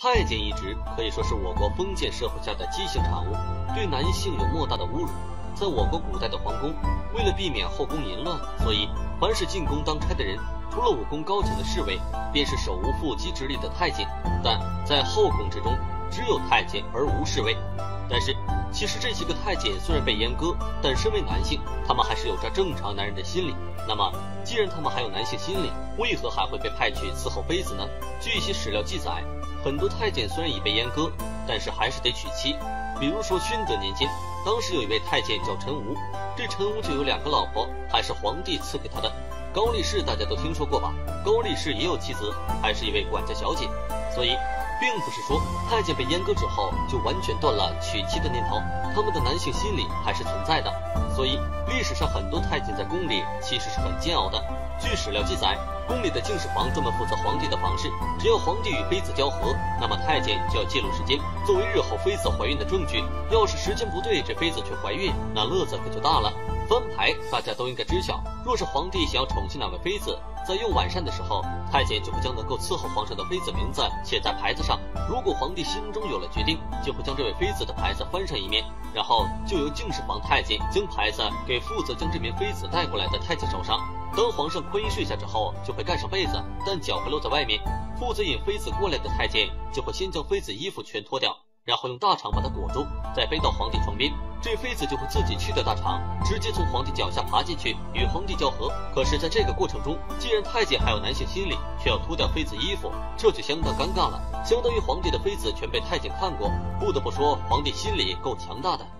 太监一职可以说是我国封建社会下的畸形产物，对男性有莫大的侮辱。在我国古代的皇宫，为了避免后宫淫乱，所以凡是进宫当差的人，除了武功高强的侍卫，便是手无缚鸡之力的太监。但在后宫之中，只有太监而无侍卫。但是其实这些个太监虽然被阉割，但身为男性，他们还是有着正常男人的心理。那么既然他们还有男性心理，为何还会被派去伺候妃子呢？据一些史料记载，很多太监虽然已被阉割，但是还是得娶妻。比如说宣德年间，当时有一位太监叫陈吴，这陈吴就有2个老婆，还是皇帝赐给他的。高力士大家都听说过吧？高力士也有妻子，还是一位管家小姐。所以并不是说太监被阉割之后就完全断了娶妻的念头，他们的男性心理还是存在的。所以历史上很多太监在宫里其实是很煎熬的。据史料记载，宫里的净室房专门负责皇帝的房事，只要皇帝与妃子交合，那么太监就要记录时间，作为日后妃子怀孕的证据。要是时间不对，这妃子却怀孕，那乐子可就大了。翻牌大家都应该知晓，若是皇帝想要宠幸哪位妃子，在用晚膳的时候，太监就会将能够伺候皇上的妃子名字写在牌子上。如果皇帝心中有了决定，就会将这位妃子的牌子翻上一面，然后就由净室房太监将牌子给负责将这名妃子带过来的太监手上。当皇上坤衣睡下之后，就会盖上被子，但脚会露在外面。负责引妃子过来的太监就会先将妃子衣服全脱掉，然后用大肠把它裹住，再背到皇帝床边。这妃子就会自己去掉大肠，直接从皇帝脚下爬进去，与皇帝交合。可是在这个过程中，既然太监还有男性心理，却要脱掉妃子衣服，这就相当尴尬了，相当于皇帝的妃子全被太监看过。不得不说，皇帝心理够强大的。